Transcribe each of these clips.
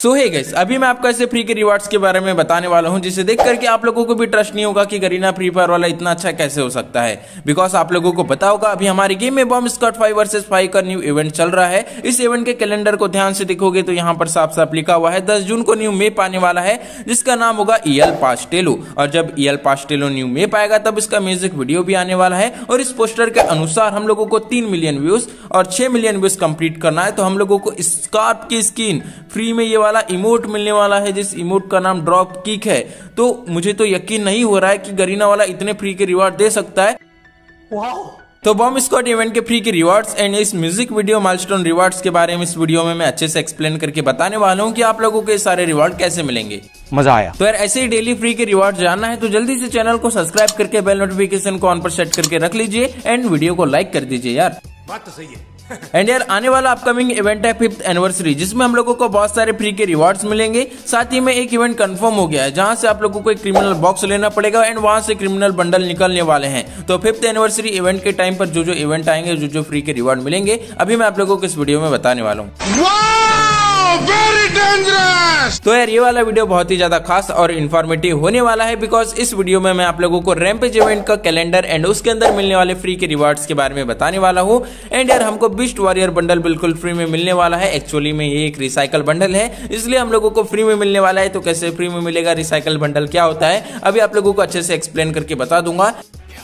सो hey guys, अभी मैं आपको ऐसे फ्री के रिवार्ड्स के बारे में बताने वाला हूं जिसे देख करके आप लोगों को भी ट्रस्ट नहीं होगा कि गरीना फ्री फायर वाला इतना अच्छा कैसे हो सकता है। बिकॉज आप लोगों को पता होगा अभी हमारी गेम में बॉम्ब स्क्वाड 5 वर्सेस 5 का न्यू इवेंट चल रहा है। इस इवेंट के कैलेंडर को ध्यान से देखोगे तो यहाँ पर साफ साफ लिखा हुआ है 10 जून को न्यू मैप आने वाला है जिसका नाम होगा EL पास्टेलो। और जब EL पास्टेलो न्यू मैप आएगा तब इसका म्यूजिक वीडियो भी आने वाला है। और इस पोस्टर के अनुसार हम लोगों को 3 मिलियन व्यूज और 6 मिलियन व्यूज कंप्लीट करना है। तो हम लोगों को स्कार्फ की स्किन फ्री में ये वाला इमोट मिलने वाला है जिस इमोट का नाम ड्रॉप किक है। तो मुझे तो यकीन नहीं हो रहा है कि गरीना वाला इतने फ्री के रिवार्ड दे सकता है। तो बॉम्ब स्क्वाड इवेंट के फ्री के रिवार्ड्स एंड इस म्यूजिक वीडियो माइलस्टोन रिवार्ड्स के बारे में इस वीडियो में मैं अच्छे से एक्सप्लेन करके बताने वाला हूं कि आप लोगों को ये सारे रिवार्ड कैसे मिलेंगे। मजा आया। तो यार ऐसे ही डेली फ्री के रिवार्ड जानना है तो जल्दी से चैनल को सब्सक्राइब करके बेल नोटिफिकेशन को ऑन पर सेट करके रख लीजिए एंड वीडियो को लाइक कर दीजिए यार। बात तो सही है। एंड यार आने वाला अपकमिंग इवेंट है 5th एनिवर्सरी जिसमें हम लोगों को बहुत सारे फ्री के रिवार्ड्स मिलेंगे। साथ ही में एक इवेंट कंफर्म हो गया है जहां से आप लोगों को एक क्रिमिनल बॉक्स लेना पड़ेगा एंड वहां से क्रिमिनल बंडल निकलने वाले हैं। तो 5th एनिवर्सरी इवेंट के टाइम पर जो जो इवेंट आएंगे जो फ्री के रिवार्ड मिलेंगे अभी मैं आप लोगों को इस वीडियो में बताने वाला हूँ। Very dangerous. तो यार ये वाला वीडियो बहुत ही ज्यादा खास और इन्फॉर्मेटिव होने वाला है बिकॉज इस वीडियो में मैं आप लोगों को रैम्पेज इवेंट का कैलेंडर एंड उसके अंदर मिलने वाले फ्री के रिवार्ड्स के बारे में बताने वाला हूँ। एंड यार हमको बीस्ट वॉरियर बंडल बिल्कुल फ्री में मिलने वाला है। एक्चुअली में ये एक रिसाइकल बंडल है इसलिए हम लोगों को फ्री में मिलने वाला है। तो कैसे फ्री में मिलेगा, रिसाइकल बंडल क्या होता है, अभी आप लोगों को अच्छे से एक्सप्लेन करके बता दूंगा।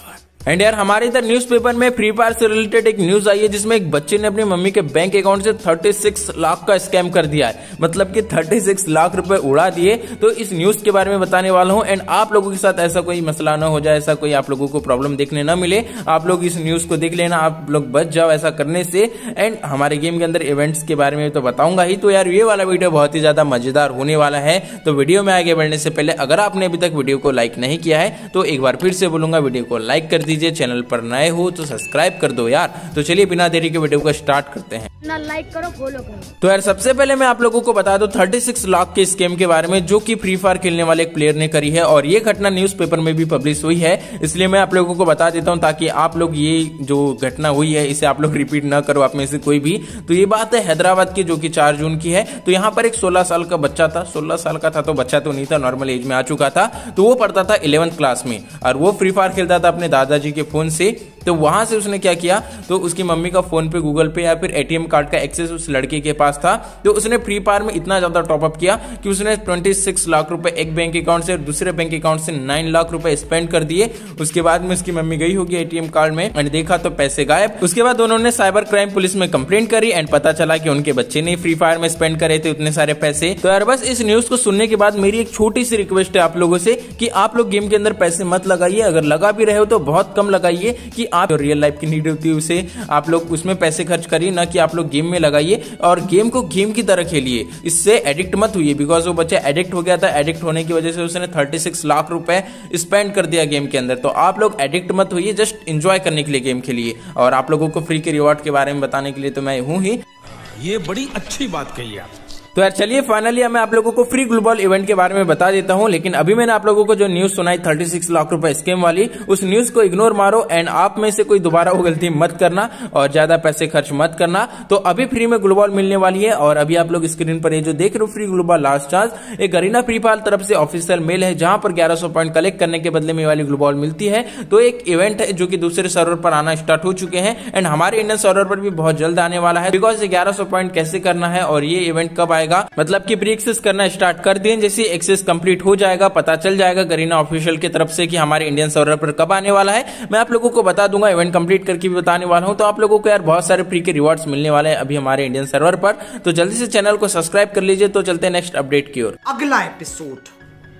एंड यार हमारे इधर न्यूज़पेपर में फ्री फायर से रिलेटेड एक न्यूज आई है जिसमें एक बच्चे ने अपनी मम्मी के बैंक अकाउंट से 36 लाख का स्कैम कर दिया है। मतलब कि 36 लाख रुपए उड़ा दिए। तो इस न्यूज के बारे में बताने वाला हूं एंड आप लोगों के साथ ऐसा कोई मसला ना हो जाए, ऐसा कोई आप लोगों को प्रॉब्लम देखने ना मिले। आप लोग इस न्यूज को देख लेना, आप लोग बच जाओ ऐसा करने से। एंड हमारे गेम के अंदर इवेंट्स के बारे में तो बताऊंगा ही। तो यार ये वाला वीडियो बहुत ही ज्यादा मजेदार होने वाला है। तो वीडियो में आगे बढ़ने से पहले अगर आपने अभी तक वीडियो को लाइक नहीं किया है तो एक बार फिर से बोलूंगा वीडियो को लाइक कर दीजिए, चैनल पर नए हो तो सब्सक्राइब कर दो यार। तो चलिए बिना देरी के वीडियो को स्टार्ट करते हैं। ना लाइक करो, फॉलो करो। तो यार सबसे पहले मैं आप लोगों को बता दूं 36 लाख के स्कैम के बारे में जो कि फ्री फायर खेलने वाले एक प्लेयर ने करी है। और ये घटना न्यूज़पेपर में भी पब्लिश हुई है इसलिए मैं आप लोगों को बता देता हूं ताकि आप लोग ये जो घटना हुई है इसे आप लोग रिपीट ना करो आप में से कोई भी। तो ये बात है हैदराबाद की जो कि 4 जून की है। तो यहाँ पर एक 16 साल का बच्चा था, 16 साल का था तो बच्चा तो नहीं था, नॉर्मल एज में आ चुका था। तो वो पढ़ता था 11th क्लास में और वो फ्री फायर खेलता था अपने दादाजी के फोन से। तो वहां से उसने क्या किया, तो उसकी मम्मी का फोन पे गूगल पे या फिर ATM कार्ड का एक्सेस उस लड़के के पास था। तो उसने फ्री फायर में इतना ज्यादा टॉपअप किया कि उसने 26 लाख रुपए एक बैंक अकाउंट से दूसरे बैंक अकाउंट से 9 लाख रुपए स्पेंड कर दिए। उसके बाद में उसकी मम्मी गई होगी ATM कार्ड में एंड देखा तो पैसे गायब। उसके बाद उन्होंने साइबर क्राइम पुलिस में कंप्लेंट करी एंड पता चला कि उनके बच्चे ने फ्री फायर में स्पेंड करे थे उतने सारे पैसे। तो यार बस इस न्यूज को सुनने के बाद मेरी एक छोटी सी रिक्वेस्ट है आप लोगों से कि आप लोग गेम के अंदर पैसे मत लगाइए। अगर लगा भी रहे हो तो बहुत कम लगाइए कि आप रियल लाइफ की नीड होती है उसे आप लोग उसमें पैसे खर्च करिए, ना कि आप लोग गेम में लगाइए। और गेम को गेम की तरह खेलिए, इससे एडिक्ट मत हुई बिकॉज वो बच्चा एडिक्ट हो गया था। एडिक्ट होने की वजह से उसने 36 लाख रुपए स्पेंड कर दिया गेम के अंदर। तो आप लोग एडिक्ट मत हुई, जस्ट एंजॉय करने के लिए गेम खेलिए। और आप लोगों को फ्री के रिवॉर्ड के बारे में बताने के लिए तो मैं हूं ही। ये बड़ी अच्छी बात कही आप। तो यार चलिए फाइनली मैं आप लोगों को फ्री ग्लोबल इवेंट के बारे में बता देता हूं। लेकिन अभी मैंने आप लोगों को जो न्यूज सुनाई 36 लाख रुपए स्कैम वाली, उस न्यूज को इग्नोर मारो एंड आप में से कोई दोबारा वो गलती मत करना और ज्यादा पैसे खर्च मत करना। तो अभी फ्री में ग्लोबल मिलने वाली है। और अभी आप लोग स्क्रीन पर ये जो देख रहे हो फ्री ग्लोबल लास्ट चांस, एक गरीना फ्री फायर तरफ से ऑफिशियल मेल है जहां पर 1100 पॉइंट कलेक्ट करने के बदले में वाली ग्लोबल मिलती है। तो एक इवेंट है जो कि दूसरे सर्वर पर आना स्टार्ट हो चुके हैं एंड हमारे इंडियन सर्वर पर भी बहुत जल्द आने वाला है। बिकॉज 1100 पॉइंट कैसे करना है और ये इवेंट कब आएगा, मतलब कि प्री एक्सेस करना स्टार्ट कर दिए। जैसे एक्सेस कंप्लीट हो जाएगा पता चल जाएगा गरीना ऑफिशियल की तरफ से कि हमारे इंडियन सर्वर पर कब आने वाला है। मैं आप लोगों को बता दूंगा, इवेंट कंप्लीट करके भी बताने वाला हूं। तो आप लोगों को यार बहुत सारे फ्री के रिवॉर्ड्स मिलने वाले हैं अभी हमारे इंडियन सर्वर पर। तो जल्दी से चैनल को सब्सक्राइब कर लीजिए। तो चलते हैं नेक्स्ट अपडेट की ओर। अगला एपिसोड।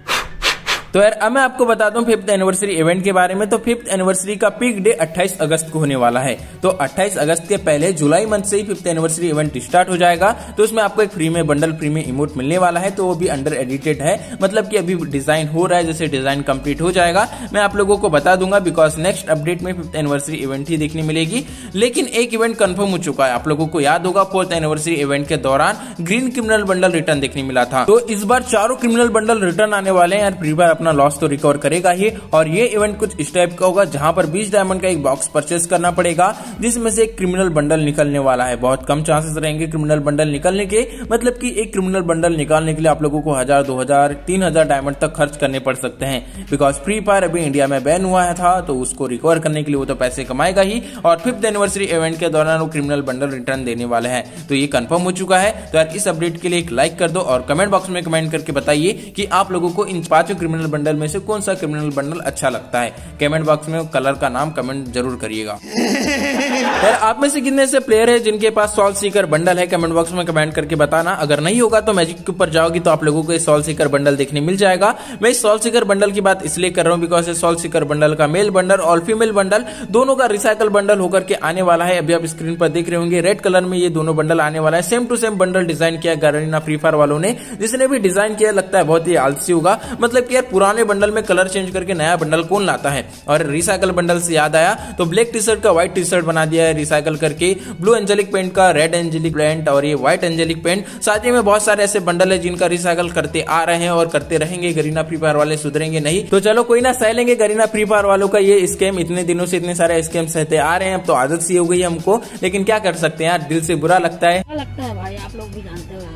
तो यार अब मैं आपको बता दूं 5th एनिवर्सरी इवेंट के बारे में। तो 5th एनिवर्सरी का पीक डे 28 अगस्त को होने वाला है। तो 28 अगस्त के पहले जुलाई मंथ से ही 5th एनिवर्सरी इवेंट स्टार्ट हो जाएगा। तो उसमें आपको एक फ्री में बंडल, फ्री में इमोट मिलने वाला है। तो वो भी अंडर एडिटेड है, मतलब कि अभी डिजाइन हो रहा है। जैसे डिजाइन कंप्लीट हो जाएगा मैं आप लोगों को बता दूंगा बिकॉज नेक्स्ट अपडेट में 5th एनिवर्सरी इवेंट ही देखने मिलेगी। लेकिन एक इवेंट कंफर्म हो चुका है, आप लोगों को याद होगा 4th एनिवर्सरी इवेंट के दौरान ग्रीन क्रिमिनल बंडल रिटर्न देखने मिला था। तो इस बार चारों क्रिमिनल बंडल रिटर्न आने वाले हैं यार फ्री फायर अपना लॉस तो रिकवर करेगा ही। और ये इवेंट कुछ इस टाइप का होगा जहां पर 20 डायमंड का एक बॉक्स परचेस करना पड़ेगा, जिसमें से एक क्रिमिनल बंडल निकलने वाला है। बहुत कम चांसेस रहेंगे क्रिमिनल बंडल निकलने के, मतलब कि एक क्रिमिनल बंडल निकालने के लिए आप लोगों को 1000, 2000, 3000 डायमंड तक खर्च करने पड़ सकते हैं। बिकॉज फ्री फायर अभी इंडिया में बैन हुआ था, तो उसको रिकवर करने के लिए वो तो पैसे कमाएगा ही, और 5th एनिवर्सरी इवेंट के दौरान वो क्रिमिनल बंडल रिटर्न देने वाले हैं। तो ये कंफर्म हो चुका है। तो यार इस अपडेट के लिए एक लाइक कर दो और कमेंट बॉक्स में कमेंट करके बताइए कि आप लोगों को इन 5 क्रिमिनल बंडल में से कौन सा क्रिमिनल बंडल अच्छा लगता है। कमेंट बॉक्स में कलर का नाम कमेंट जरूर करिएगा। यार आप में से कितने ऐसे प्लेयर है जिनके पास सॉल सीकर बंडल है, कमेंट बॉक्स में कमेंट करके बताना। अगर नहीं होगा तो मैजिक के ऊपर जाओगी तो आप लोगों को सॉल सीकर बंडल देखने मिल जाएगा। मैं इस सॉल सीकर बंडल की बात इसलिए कर रहा हूं बिकॉज सॉल सीकर बंडल का मेल बंडल और फीमेल बंडल दोनों का रिसाइकल बंडल होकर के आने वाला है। अभी आप स्क्रीन पर देख रहे होंगे रेड कलर में ये दोनों बंडल आने वाला है। Same to same bundle design किया गरीना फ्री फायर वालों ने। जिसने भी डिजाइन किया लगता है बहुत ही आलसी होगा, मतलब कि यार पुराने बंडल में कलर चेंज करके नया बंडल कौन लाता है। और रिसाइकल बंडल से याद आया तो ब्लैक टी शर्ट का व्हाइट टी शर्ट बना दिया है रिसाइकल करके, ब्लू एंजेलिक पेंट का रेड एंजेलिक पेंट और ये व्हाइट एंजेलिक पेंट। साथ ही में बहुत सारे ऐसे बंडल है जिनका रिसाइकल करते आ रहे हैं और करते रहेंगे। गरीना फ्री फायर वाले सुधरेंगे नहीं, तो चलो कोई ना सह लेंगे गरीना फ्री फायर वालों का ये स्कैम। इतने दिनों से इतने सारे स्कैम सहते आ रहे हैं, अब तो आदत सी हो गई हमको, लेकिन क्या कर सकते हैं यार, दिल से बुरा लगता है। भाई आप लोग भी जानते हो।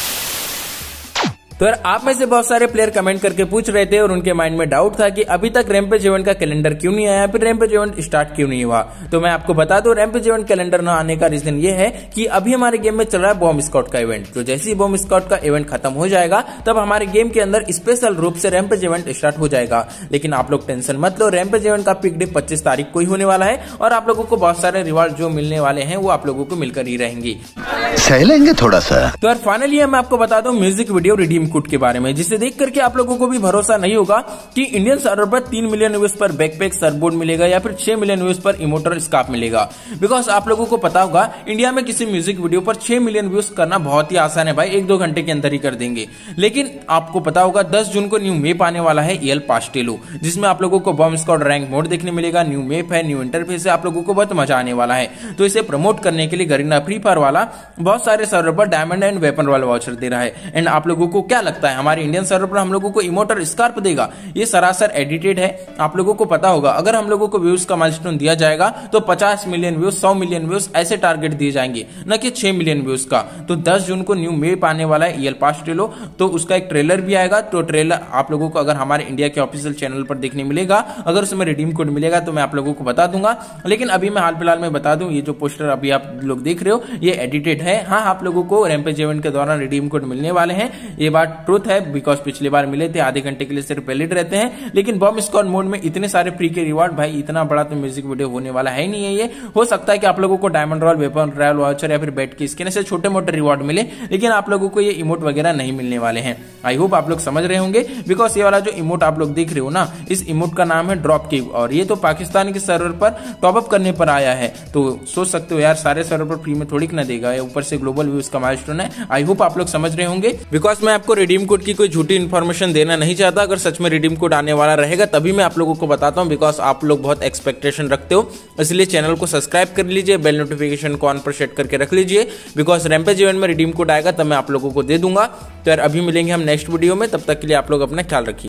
तो यार आप में से बहुत सारे प्लेयर कमेंट करके पूछ रहे थे और उनके माइंड में डाउट था कि अभी तक रैम्पेज इवेंट का कैलेंडर क्यों नहीं आया, फिर रैम्पेज इवेंट स्टार्ट क्यों नहीं हुआ। तो मैं आपको बता दूं रैम्पेज इवेंट कैलेंडर न आने का रीजन ये है कि अभी हमारे गेम में चल रहा है बॉम्ब स्क्वाड का इवेंट। तो जैसे ही बॉम्ब स्क्वाड का इवेंट खत्म हो जाएगा तब हमारे गेम के अंदर स्पेशल रूप से रैम्पेज इवेंट स्टार्ट हो जाएगा। लेकिन आप लोग टेंशन मत लो, रैम्पेज इवेंट का पिक डे 25 तारीख को ही होने वाला है और आप लोगों को बहुत सारे रिवार्ड जो मिलने वाले हैं वो आप लोगों को मिलकर ही रहेंगी। सह लेंगे थोड़ा सा। तो यार फाइनली मैं आपको बता दूं म्यूजिक वीडियो रिडीम कोड के बारे में, जिसे देख करके आप लोगों को भी भरोसा नहीं होगा कि इंडियन सर्वर पर 3 मिलियन व्यूज पर बैकपैक सर्फबोर्ड मिलेगा या फिर 6 मिलियन व्यूज पर इमोटल स्कार्फ मिलेगा। बिकॉज आप लोगों को पता होगा इंडिया में किसी म्यूजिक वीडियो पर 6 मिलियन व्यूज करना बहुत ही आसान है भाई, 1-2 घंटे के अंदर ही कर देंगे। लेकिन आपको पता होगा 10 जून को न्यू मैप आने वाला है एल पास्टेलो, जिसमें आप लोगों को बॉम्ब स्क्वाड रैंक मोड देखने मिलेगा। न्यू मैप है, न्यू इंटरफेस है, आप लोगों को बहुत मजा आने वाला है। तो इसे प्रमोट करने के लिए गरीना फ्री फायर वाला बहुत सारे सर्वर पर डायमंड एंड वेपन वाला वाउचर दे रहा है। एंड आप लोगों को क्या लगता है हमारे इंडियन सर्वर पर हम लोगों को इमोटल स्कार्फ देगा? ये सरासर एडिटेड है। आप लोगों को पता होगा अगर हम लोगों को व्यूज का माइलस्टोन दिया जाएगा तो 50 मिलियन व्यूज, 100 मिलियन व्यूज ऐसे टारगेट दिए जाएंगे, न कि 6 मिलियन व्यूज का। तो 10 जून को न्यू मैप आने वाला है एल पास्टेलो, तो उसका एक ट्रेलर भी आएगा। तो ट्रेलर आप लोगों को अगर हमारे इंडिया के ऑफिशियल चैनल पर देखने मिलेगा, अगर उसमें रिडीम कोड मिलेगा तो मैं आप लोगों को बता दूंगा। लेकिन अभी मैं हाल फिलहाल में बता दूं ये जो पोस्टर अभी आप लोग देख रहे हो ये एडिटेड है। हाँ, आप लोगों को रैम्पेज इवेंट के दौरान रिडीम कोड मिलने वाले हैं, ये बात ट्रूथ है। बिकॉज पिछली बार मिले थे, आधे घंटे के लिए सिर्फ वैलिड रहते हैं। लेकिन बॉम्ब स्क्वाड मोड में इतने सारे फ्री के रिवार्ड, भाई इतना बड़ा तो म्यूजिक वीडियो होने वाला है नहीं है। ये हो सकता है कि आप लोगों को diamond royal, weapon royal voucher या फिर बैट की स्किन से छोटे मोटे रिवार्ड मिले, लेकिन आप लोगों को ये इमोट वगैरह नहीं मिलने वाले हैं। आई होप आप लोग समझ रहे होंगे। बिकॉज ये वाला जो इमोट आप लोग देख रहे हो ना, इस इमोट का नाम है ड्रॉप किक और ये तो पाकिस्तान के सर्वर पर टॉप अप करने पर आया है। तो सोच सकते हो यार सारे सर्वर पर फ्री में थोड़ी ना देगा, ऊपर से ग्लोबल व्यूज का माइलस्टोन है। आई होप आप लोग समझ रहे होंगे। बिकॉज मैं आपको रिडीम कोड की कोई झूठी इन्फॉर्मेशन देना नहीं चाहता। अगर सच में रिडीम कोड आने वाला रहेगा तभी मैं आप लोगों को बताता हूं। बिकॉज आप लोग बहुत एक्सपेक्टेशन रखते हो, इसलिए चैनल को सब्सक्राइब कर लीजिए, बेल नोटिफिकेशन को ऑन पर सेट करके रख लीजिए। बिकॉज रैम्पेज इवेंट में रिडीम कोड आएगा तब मैं आप लोगों को दे दूंगा। तो यार अभी मिलेंगे हम नेक्स्ट वीडियो में, तब तक के लिए आप लोग अपना ख्याल रखिए।